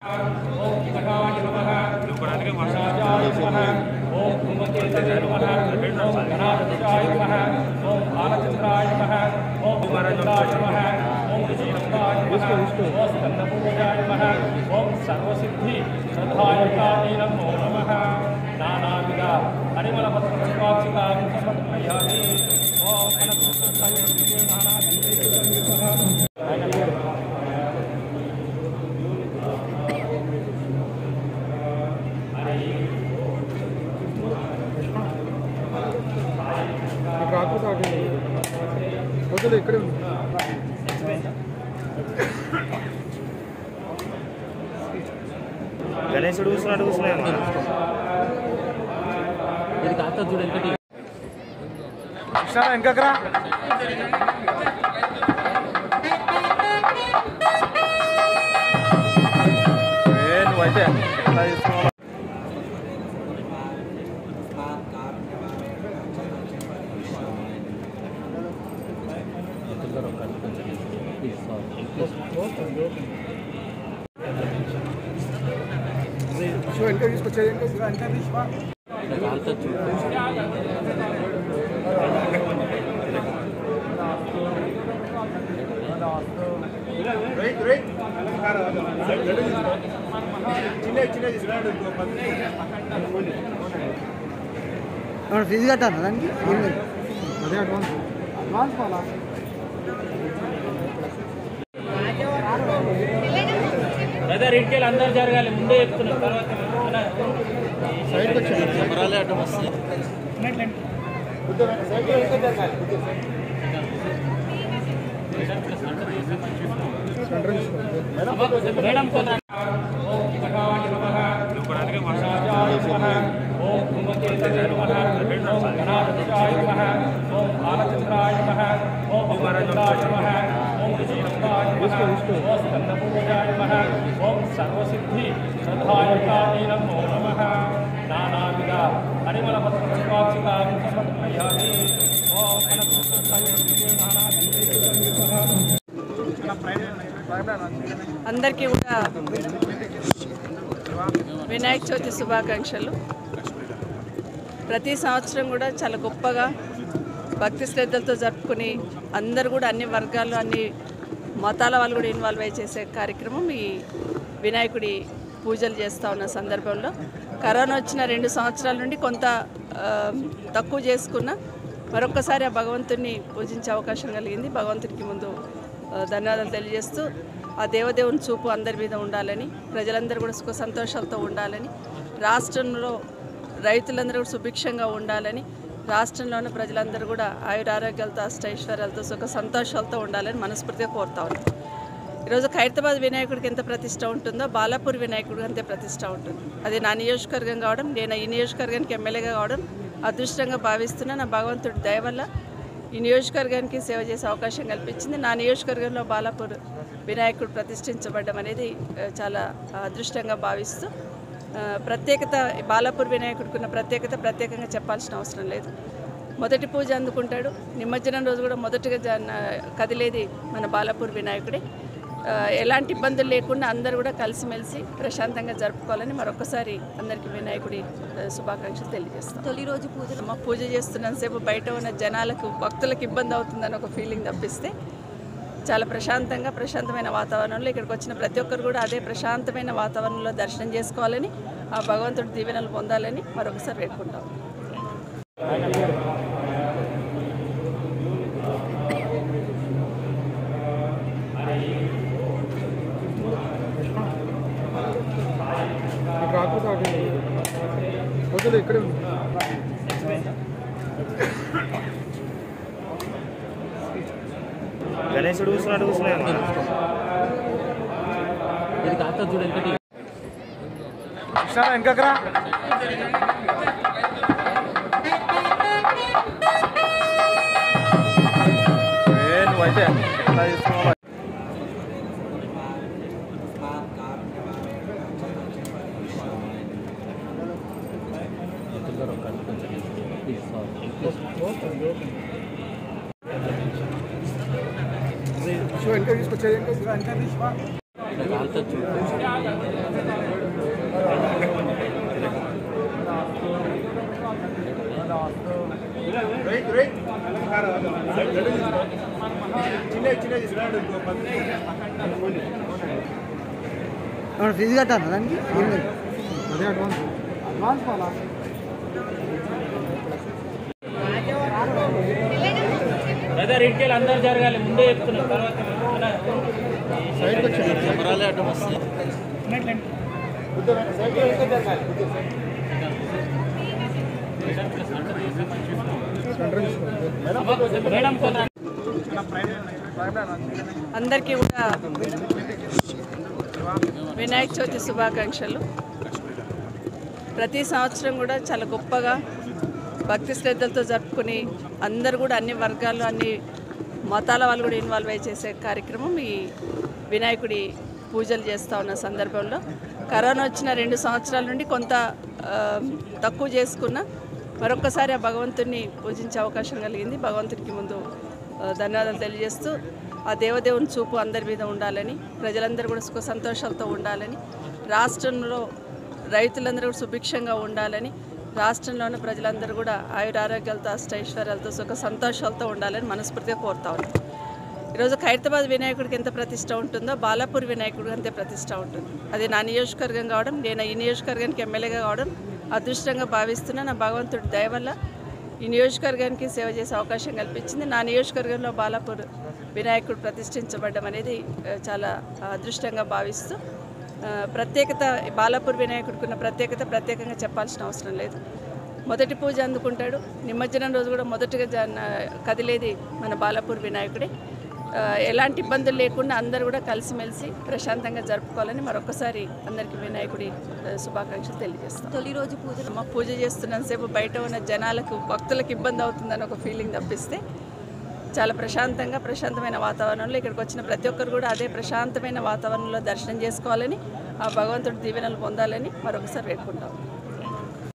सर्वसिद्धि श्रद्धायुक्ताय नमो नमः। नानाविध परिमल पत्रपुष्पाक्षितां समर्पयामि। ओम इकडे గణేశుడు కూర్చున్నాడు ఇది కాస్త చూడు వెంకటి వెనకరా నువ్వైతే వెంకట తీసుకొచ్చేది ఫీజు కట్టాను దానికి అదే అడ్వాన్స్ అడ్వాన్స్ పోలా బ్రదర్ ఇంటికి అందరూ జరగాలి ముందే చెప్తున్నాం తర్వాత సైడ్కి వచ్చాను కెమెరాలే అడ్డం వస్తాయి మేడం सर्वसिद्धि श्रद्धायुक्ताय नमो नमः। नानाविध परिमल पत्रपुष्पाक्षितां समर्पयामि। అందరికీ కూడా వినాయక చవితి శుభాకాంక్షలు। ప్రతి సంవత్సరం కూడా చాలా గొప్పగా భక్తి శ్రద్ధలతో జరుపుకుని అందరూ కూడా అన్ని వర్గాలు అన్ని మతాల వాళ్ళు కూడా ఇన్వాల్వ్ అయ్యి చేసే కార్యక్రమం ఈ వినాయకుడి పూజలు చేస్తూ ఉన్న సందర్భంలో కరోనా వచ్చిన 2 సంవత్సరాల నుండి కొంత తక్కువ చేసుకున్న మరొక్కసారి ఆ భగవంతుడిని పూజించే అవకాశం కలిగింది। భగవంతుడికి ముందు ధన్యవాదాలు తెలియజేస్తూ ఆ దేవదేవుని చూపు అందరి మీద ఉండాలని, ప్రజలందరూ కూడా సుఖ సంతోషాలతో ఉండాలని, రాష్ట్రంలో రైతులందరూ కూడా సుభిక్షంగా ఉండాలని, రాష్ట్రంలోని ప్రజలందరూ కూడా ఆయురారోగ్యాలతో అష్టైశ్వర్యాలతో సుఖ సంతోషాలతో ఉండాలని మనస్ఫూర్తిగా కోరుతా ఉన్నాం। ఈరోజు ఖైరతాబాద్ వినాయకుడికి ఎంత ప్రతిష్ట ఉంటుందో బాలాపూర్ వినాయకుడికి అంతే ప్రతిష్ట ఉంటుంది। అది నా నియోజకవర్గం కావడం, నేను ఈ నియోజకవర్గానికి ఎమ్మెల్యేగా కావడం అదృష్టంగా భావిస్తున్నా। నా భగవంతుడి దయ వల్ల ఈ నియోజకవర్గానికి సేవ చేసే అవకాశం కల్పించింది। నా నియోజకవర్గంలో బాలాపూర్ వినాయకుడు ప్రతిష్ఠించబడడం అనేది చాలా అదృష్టంగా భావిస్తూ ప్రత్యేకత బాలాపూర్ వినాయకుడికి ఉన్న ప్రత్యేకంగా చెప్పాల్సిన అవసరం లేదు। మొదటి పూజ అందుకుంటాడు, నిమజ్జనం రోజు కూడా మొదటిగా కదిలేది మన బాలాపూర్ వినాయకుడే। ఎలాంటి ఇబ్బందులు లేకుండా అందరూ కూడా కలిసిమెలిసి ప్రశాంతంగా జరుపుకోవాలని మరొకసారి అందరికీ వినాయకుడి శుభాకాంక్షలు తెలియజేస్తాం। తొలి రోజు పూజ చేస్తున్నంతసేపు బయట ఉన్న జనాలకు భక్తులకు ఇబ్బంది అవుతుందని ఒక ఫీలింగ్ తప్పిస్తే చాలా ప్రశాంతమైన వాతావరణంలో ఇక్కడికి వచ్చిన ప్రతి ఒక్కరు కూడా అదే ప్రశాంతమైన వాతావరణంలో దర్శనం చేసుకోవాలని, ఆ భగవంతుడి దీవెనలు పొందాలని మరొకసారి వేడుకుంటాం। ఇక్కడే గణేశుడు కూర్చున్నాడు ఇది కాస్త చూడు వెంకటి వెనకరా నువ్వైతే వెంకట తీసుకొచ్చేది ఫీజు కట్టాను దానికి అదే అడ్వాన్స్ అడ్వాన్స్ పోలా బ్రదర్ ఇంటికి అందరు జరగాలి ముందే చెప్తున్నాం తర్వాత సైడ్కి వచ్చాను కెమెరాలే అడ్డం వస్తాయి. మేడం కొంచెం అందరికీ కూడా వినాయక చవితి శుభాకాంక్షలు. ప్రతి సంవత్సరం కూడా చాలా గొప్పగా భక్తి శ్రద్ధలతో జరుపుకుని అందరు కూడా అన్ని వర్గాలు అన్ని మతాల వాళ్ళు కూడా ఇన్వాల్వ్ అయ్యి చేసే కార్యక్రమం ఈ వినాయకుడి పూజలు చేస్తూ ఉన్న సందర్భంలో కరోనా వచ్చిన 2 సంవత్సరాల నుండి కొంత తక్కువ చేసుకున్న మరొక్కసారి ఆ భగవంతుడిని పూజించే అవకాశం కలిగింది. భగవంతుడికి ముందు ధన్యవాదాలు తెలియజేస్తూ ఆ దేవదేవుని చూపు అందరి మీద ఉండాలని, ప్రజలందరూ కూడా సుఖ సంతోషాలతో ఉండాలని, రాష్ట్రంలో రైతులందరూ కూడా సుభిక్షంగా ఉండాలని, రాష్ట్రంలో ఉన్న ప్రజలందరూ కూడా ఆయురారోగ్యాలతో అష్టైశ్వర్యాలతో సుఖ సంతోషాలతో ఉండాలని మనస్ఫూర్తిగా కోరుతా ఉన్నాం. ఈరోజు ఖైరతాబాద్ వినాయకుడికి ఎంత ప్రతిష్ట ఉంటుందో బాలాపూర్ వినాయకుడికి అంతే ప్రతిష్ట ఉంటుంది. అది నా నియోజకవర్గం కావడం, నేను ఈ నియోజకవర్గానికి ఎమ్మెల్యేగా కావడం అదృష్టంగా భావిస్తున్నా. నా భగవంతుడి దయ వల్ల ఈ నియోజకవర్గానికి సేవ చేసే అవకాశం కల్పించింది. నా నియోజకవర్గంలో బాలాపూర్ వినాయకుడు ప్రతిష్ఠించబడడం అనేది చాలా అదృష్టంగా భావిస్తూ ప్రత్యేకత బాలాపూర్ వినాయకుడికి ఉన్న ప్రత్యేకంగా చెప్పాల్సిన అవసరం లేదు. మొదటి పూజ అందుకుంటాడు. నిమజ్జనం రోజు కూడా మొదటిగా కదిలేది మన బాలాపూర్ వినాయకుడే. ఎలాంటి ఇబ్బందులు లేకుండా అందరూ కూడా కలిసిమెలిసి ప్రశాంతంగా జరుపుకోవాలని మరొకసారి అందరికీ వినాయకుడి శుభాకాంక్షలు తెలియజేస్తాం. తొలి రోజు పూజ చేస్తున్నంతసేపు బయట ఉన్న జనాలకు భక్తులకు ఇబ్బంది అవుతుందని ఒక ఫీలింగ్ తప్పిస్తే చాలా ప్రశాంతమైన వాతావరణంలో ఇక్కడికి వచ్చిన ప్రతి ఒక్కరు కూడా అదే ప్రశాంతమైన వాతావరణంలో దర్శనం చేసుకోవాలని, ఆ భగవంతుడి దీవెనలు పొందాలని మరొకసారి వేడుకుంటాం.